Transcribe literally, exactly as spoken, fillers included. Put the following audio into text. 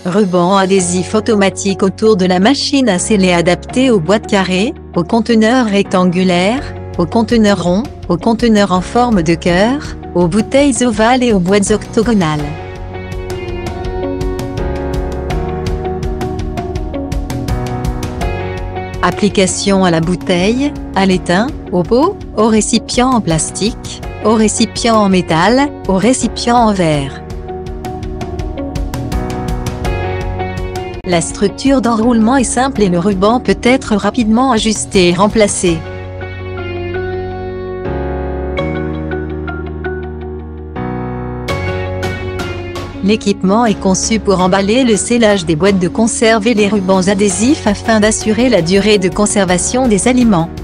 Ruban adhésif automatique autour de la machine à sceller adapté aux boîtes carrées, aux conteneurs rectangulaires, aux conteneurs ronds, aux conteneurs en forme de cœur, aux bouteilles ovales et aux boîtes octogonales. Application à la bouteille, à l'étain, au pot, au récipient en plastique, au récipient en métal, au récipient en verre. La structure d'enroulement est simple et le ruban peut être rapidement ajusté et remplacé. L'équipement est conçu pour emballer le scellage des boîtes de conserve et les rubans adhésifs afin d'assurer la durée de conservation des aliments.